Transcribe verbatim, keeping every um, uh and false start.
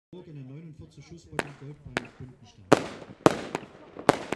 Eine neunundvierzig Schuss bei den Gold beim Kundenstand.